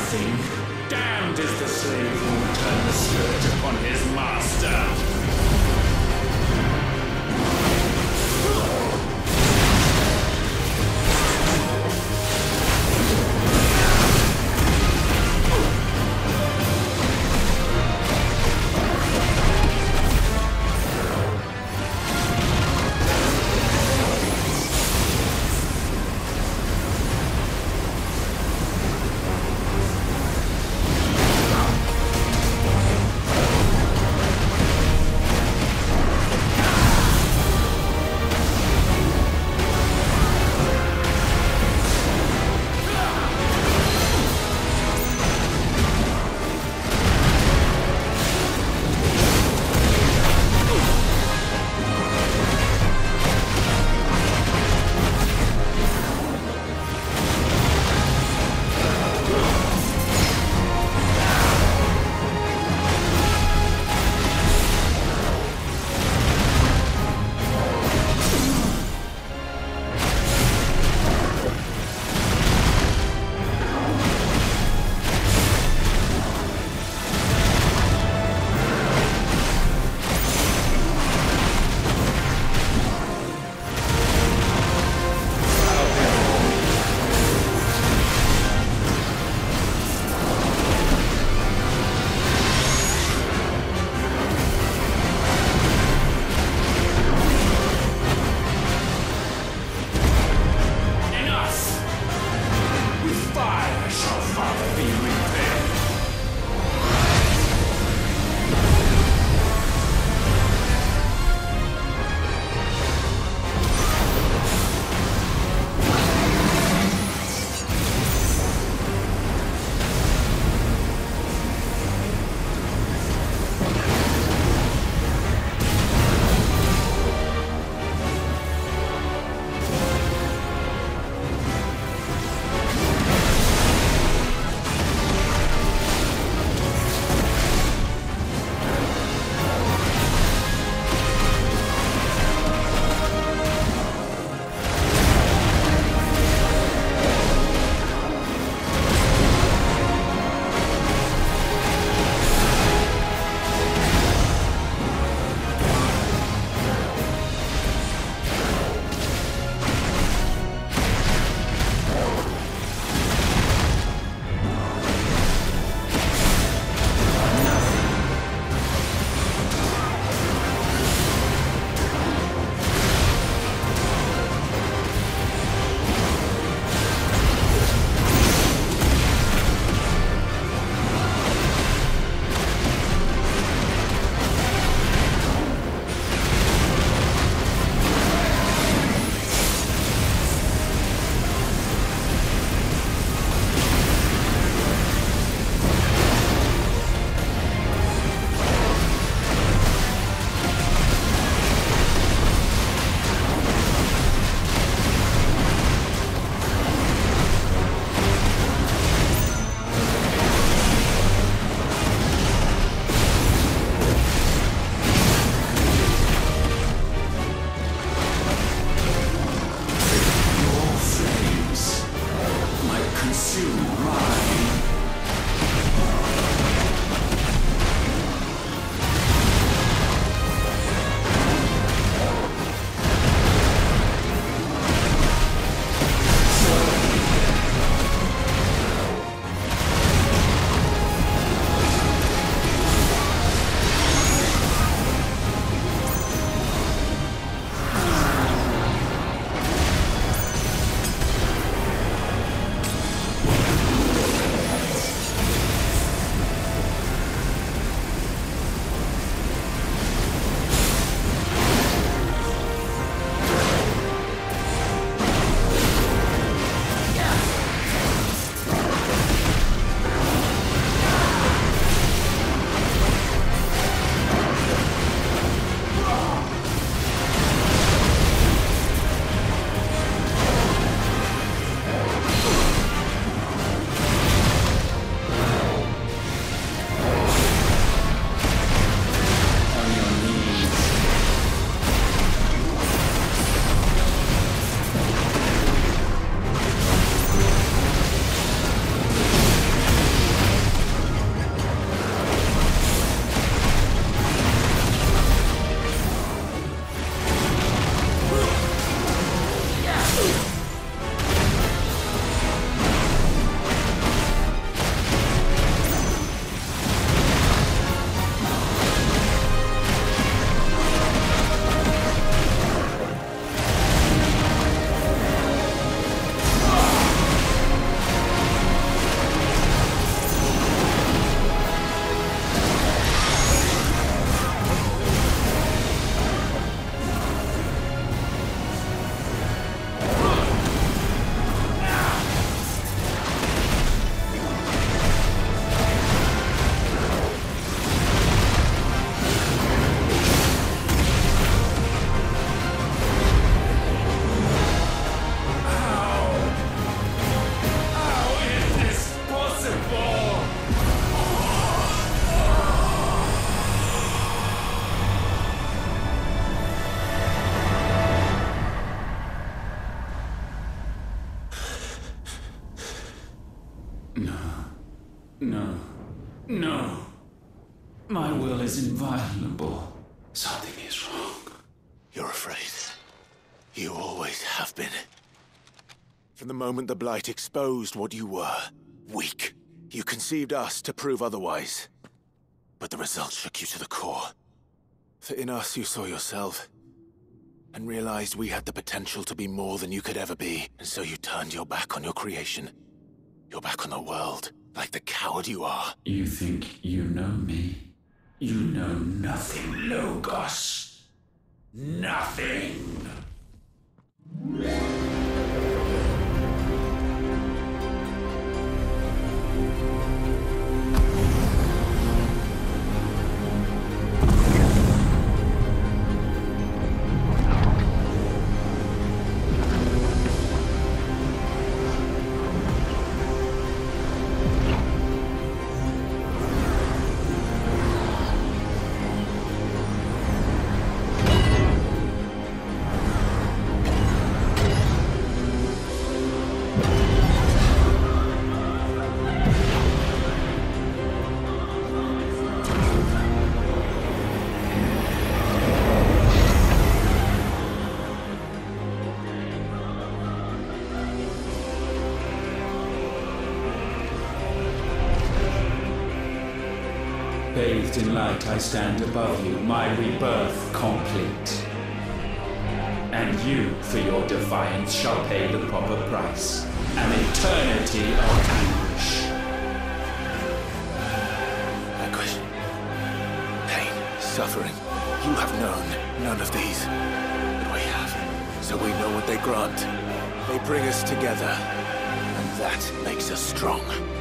nothing. Damned is the slave who will turn the scourge upon his master. No. No. My will is inviolable. Something is wrong. You're afraid. You always have been. From the moment the Blight exposed what you were, weak, you conceived us to prove otherwise. But the results shook you to the core. For in us you saw yourself, and realized we had the potential to be more than you could ever be, and so you turned your back on your creation. Your back on the world, like the coward you are. You think you know me? You know nothing, Logos. Nothing! Bathed in light, I stand above you, my rebirth complete. And you, for your defiance, shall pay the proper price. An eternity of anguish. Anguish. Pain. Suffering. You have known none of these. But we have. So we know what they grant. They bring us together. And that makes us strong.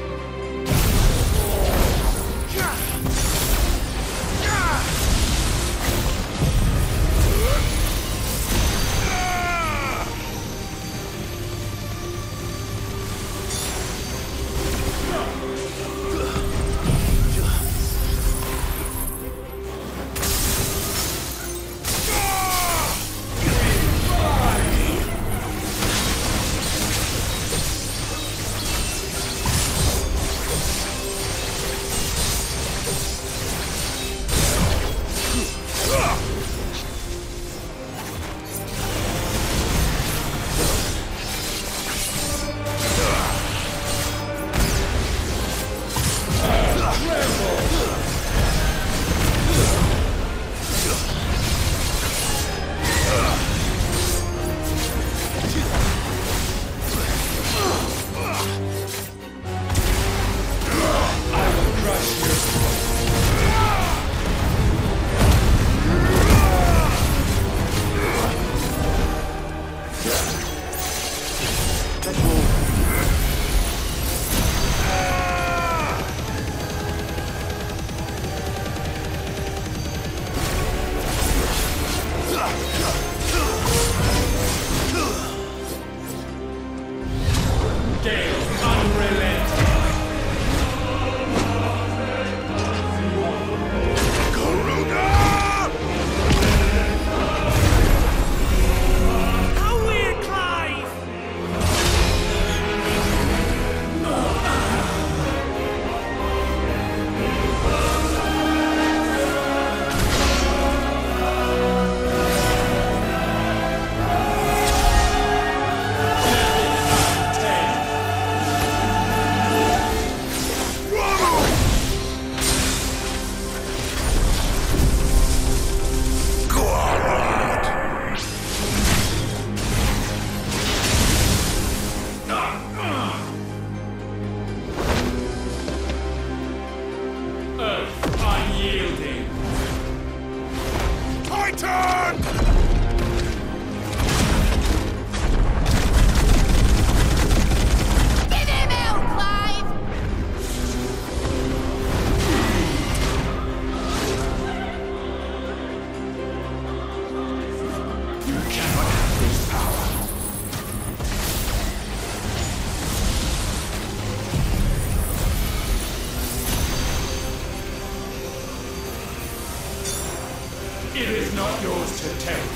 It is not yours to take.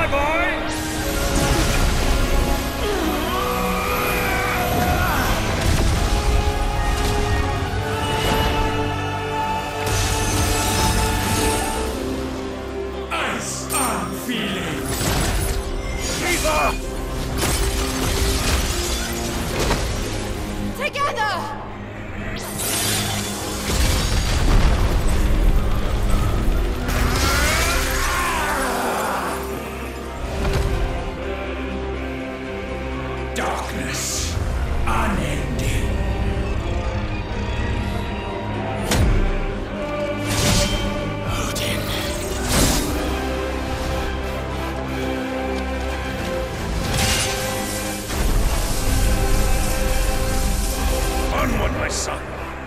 Darkness, unending. Odin. Onward, my son.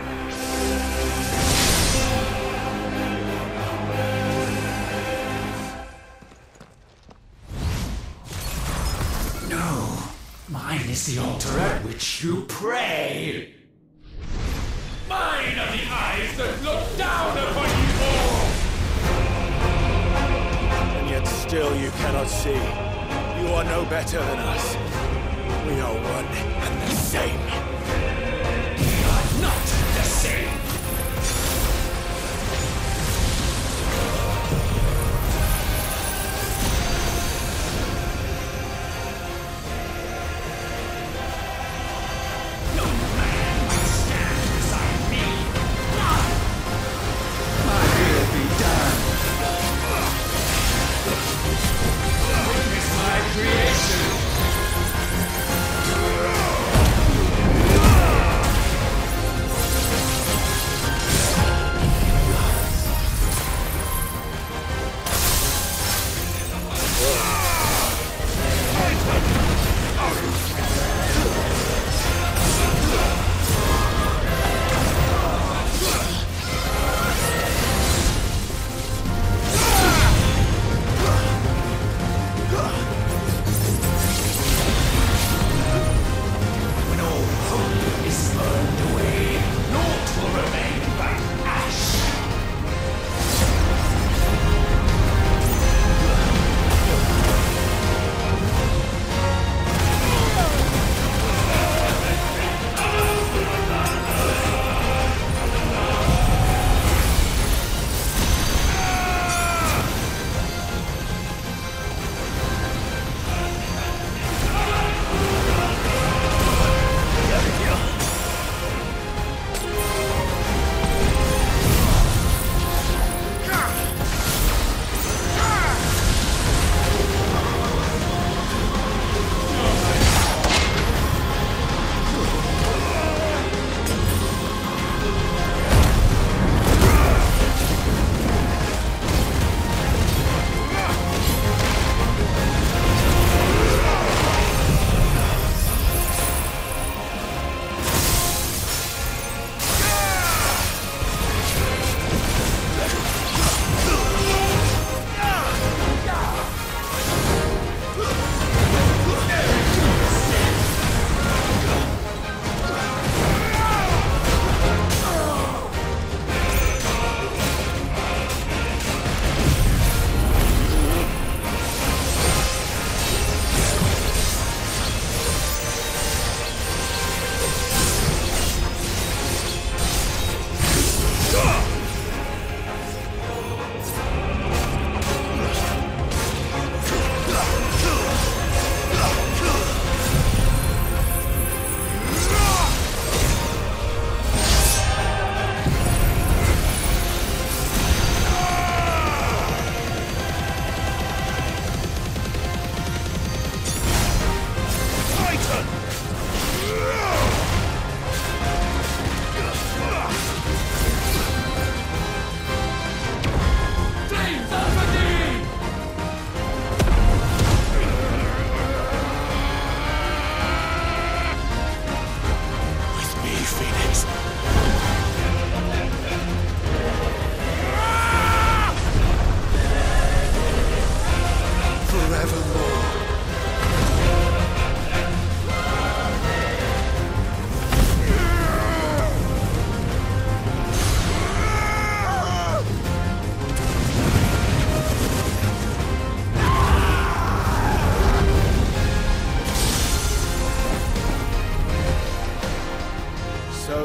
Mine is the altar at which you pray. Mine are the eyes that look down upon you all. And yet still you cannot see. You are no better than us. We are one and the same. We are not the same. Creation.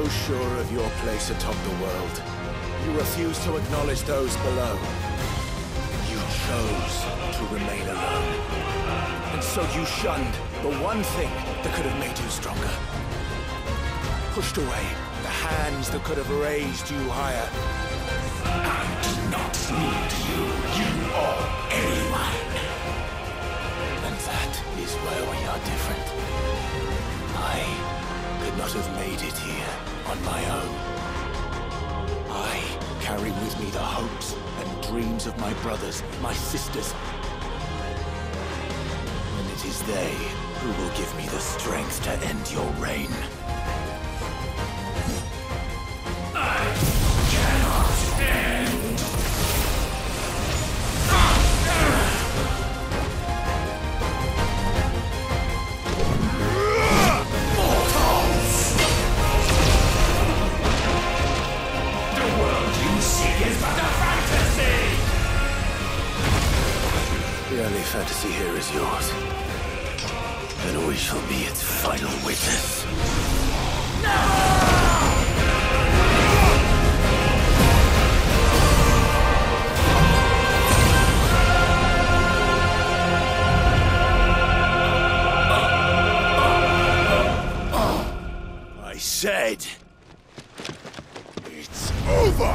sure of your place atop the world, you refuse to acknowledge those below. You chose to remain alone. And so you shunned the one thing that could have made you stronger. Pushed away the hands that could have raised you higher. I do not need you, you or anyone. And that is where we are different. I could not have made it here on my own. I carry with me the hopes and dreams of my brothers, my sisters. And it is they who will give me the strength to end your reign. I cannot end. Mortals! The world you seek is but a fantasy! The only fantasy here is yours. And we shall be its final witness. I said, it's over!